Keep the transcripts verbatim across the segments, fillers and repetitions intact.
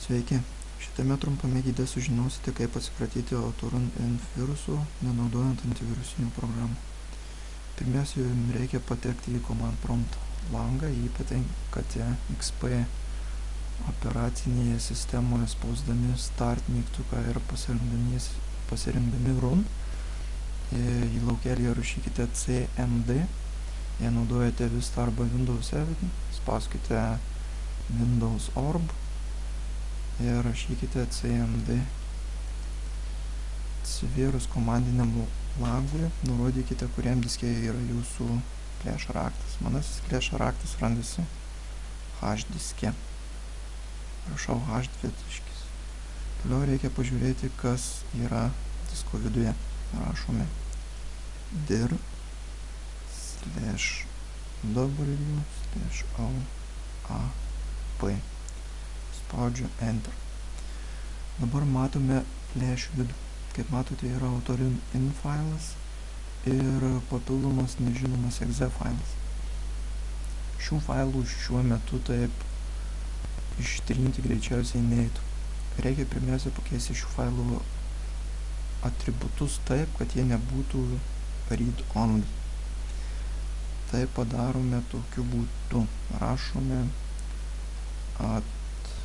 Sveiki, šitame trumpame gide sužinosite, kaip atsikratyti AutoRun-Env virusų, nenaudojant antivirusinių programų. Pirmiausia, jums reikia patekti į command prompt langą, jį patenkate X P operacinėje sistemoje spausdami start mygtuką ir pasirinkdami run. Į laukelį rašykite C M D, jei naudojate Vista arba Windows seven, spauskite Windows orb ir rašykite C M D. Atsivėrus komandiniam langui, nurodykite, kuriam diske yra jūsų flash raktas. Manasis flash raktas randasi H diske. Rašau H dvitaškis. Toliau reikia pažiūrėti, kas yra disko viduje. Rašome dir slash w slash o a p. Spaudžiu enter. Dabar matome flash vidų. Kaip matote, yra AutoRun-In failas ir papildomas nežinomas exe failas. Šių failų šiuo metu taip ištrinti greičiausiai neįtų. Reikia pirmiausia pakeisti šių failų atributus taip, kad jie nebūtų read only. Tai padarome tokiu būdu. Rašome at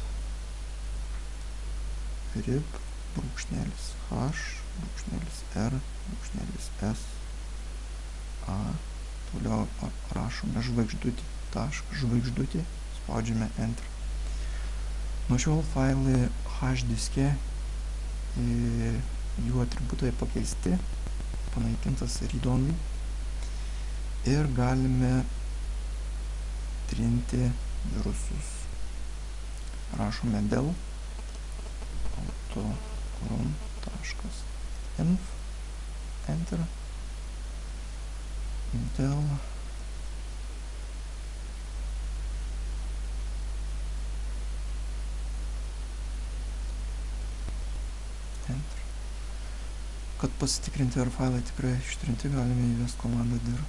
rib brūkšnelis h brūkšnelis r brūkšnelis s a, toliau rašome žvaigždutį tašką žvaigždutį, spaudžiame enter. Nuo šiol failai H diske, jų atributai pakeisti, panaikintas read only ir galime trinti virusus. Rašome del AutoRun.env enter del enter. Kad pasitikrinti, ar failai tikrai ištrinti, galime įvesti komandą dir.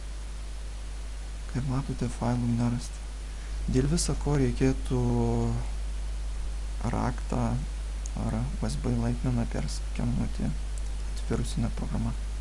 Kaip matote, failų nerasti. Dėl viso ko reikėtų raktą ar U S B laikmeną perskenuoti antivirusinę programą.